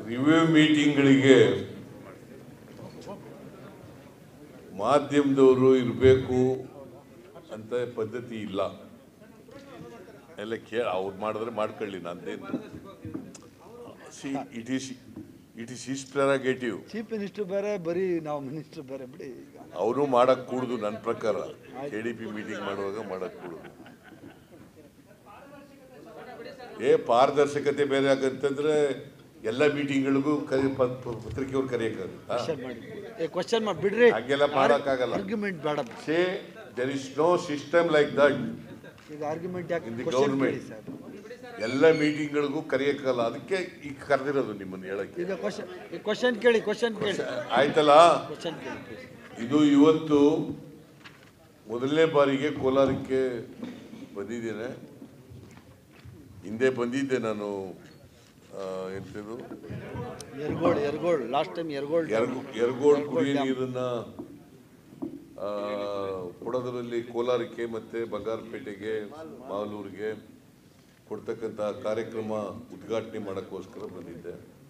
Review ಮೀಟಿಂಗ್ಗಳಿಗೆ ಮಾಧ್ಯಮದವರು ಇರಬೇಕು ಅಂತ ಪದ್ಧತಿ ಇಲ್ಲ. ಎಲ್ಲ ಅವ್ರು ಮಾಡಿದ್ರೆ ಮಾಡ್ಕೊಳ್ಳಿ, ನಂದೇನು. It is his prerogative. Chief minister ಬೇರೆ, ಬರೀ ನಾವು ಮಿನಿಸ್ಟರ್ ಬೇರೆ ಬಿಡಿ. ಅವರು ಮಾಡಕ್ ಕೂಡುದು. ನನ್ನ ಪ್ರಕಾರ KDP ಮೀಟಿಂಗ್ ಮಾಡುವಾಗ ಮಾಡಕ್ ಕೂಡುದು. ಪಾರದರ್ಶಕತೆ ಬೇರೆ ಆಗಂತಂದ್ರೆ ಎಲ್ಲ ಮೀಟಿಂಗ್ಗಳಿಗೂ ಪತ್ರಿಕೆಯವ್ರು ಕರೆಯಕ್ಕಾಗುತ್ತಾ? ಬಿಡ್ರಿ, ಹಾಗೆಲ್ಲ ಮಾಡಕ್ಕಾಗಲ್ಲ. ಆರ್ಗ್ಯುಮೆಂಟ್ ಬೇಡ. There is no system like that in the government. ಎಲ್ಲ ಮೀಟಿಂಗ್ಗಳಿಗೂ ಕರೆಯಕ್ಕಾಗಲ್ಲ. ಅದಕ್ಕೆ ಈಗ ಕರೆದಿರೋದು ನಿಮ್ಮನ್ನು ಹೇಳಕ್ಕೆ. ಕ್ವಶನ್ ಕೇಳಿ. ಆಯ್ತಲ್ಲ. ಇದು ಇವತ್ತು ಮೊದಲನೇ ಬಾರಿಗೆ ಕೋಲಾರಕ್ಕೆ ಬಂದಿದ್ದೇನೆ. ಹಿಂದೆ ಬಂದಿದ್ದೆ ನಾನು. ಎಂತದು ಯರಗೋಳ್ ಕುಡಿಯ ನೀರನ್ನ ಕೊಡೋದ್ರಲ್ಲಿ ಕೋಲಾರಕ್ಕೆ ಮತ್ತೆ ಬಂಗಾರಪೇಟೆಗೆ, ಮಾಲೂರಿಗೆ ಕೊಡ್ತಕ್ಕಂಥ ಕಾರ್ಯಕ್ರಮ ಉದ್ಘಾಟನೆ ಮಾಡೋಕ್ಕೋಸ್ಕರ ಬಂದಿದ್ದೆ.